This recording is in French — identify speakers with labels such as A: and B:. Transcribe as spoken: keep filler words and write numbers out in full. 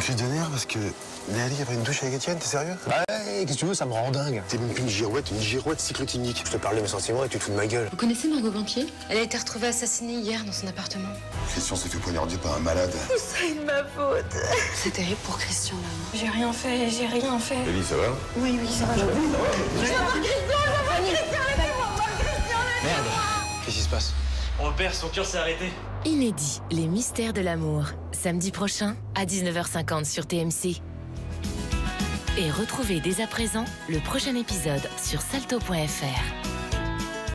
A: une crise de nerfs parce que Léa a pris une douche avec Étienne, t'es sérieux?
B: Ouais, qu'est-ce que tu veux, ça me rend dingue.
A: T'es même plus une girouette, une girouette cyclotimique. Je te parle de mes sentiments et tu te fous de ma gueule.
C: Vous connaissez Margot Banquier? Elle a été retrouvée assassinée hier dans son appartement.
A: Christian s'est fait poignarder par un malade.
C: Tout ça est de ma faute. C'est terrible pour Christian, là.
D: J'ai rien fait, j'ai rien fait.
A: Ellie, ça va?
D: Oui, oui, ça va. Je veux voir Christian, je veux voir Christian, laissez-moi voir Christian,
B: Merde, qu'est-ce qui se passe?
E: Oh père, son cœur s'est arrêté.
F: Inédit, les mystères de l'amour. Samedi prochain à dix-neuf heures cinquante sur T M C. Et retrouvez dès à présent le prochain épisode sur salto point F R.